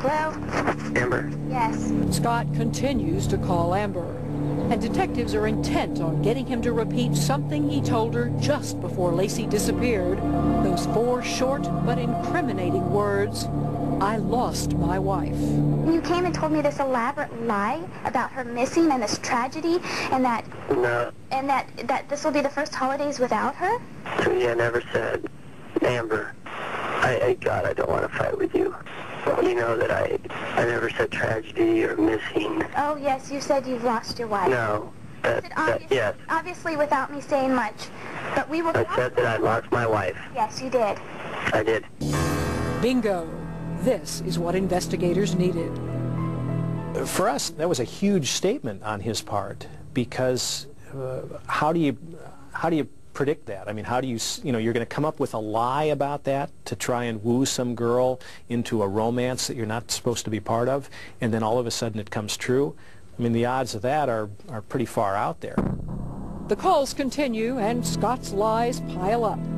Hello? Amber? Yes. Scott continues to call Amber, and detectives are intent on getting him to repeat something he told her just before Lacey disappeared. Those 4 short but incriminating words, "I lost my wife." You came and told me this elaborate lie about her missing and this tragedy, and that No. that this will be the first holidays without her? Yeah, I never said. Amber, God, I don't want to fight with you. You know that I never said tragedy or missing. Oh, yes, you said you've lost your wife. No. You said Yes. obviously without me saying much. But we were... I said that I lost my wife. Yes, you did. I did. Bingo. This is what investigators needed. For us, that was a huge statement on his part, because how do you predict that? I mean, how do you, you're going to come up with a lie about that to try and woo some girl into a romance that you're not supposed to be part of, and then all of a sudden it comes true? I mean, the odds of that are pretty far out there. The calls continue and Scott's lies pile up.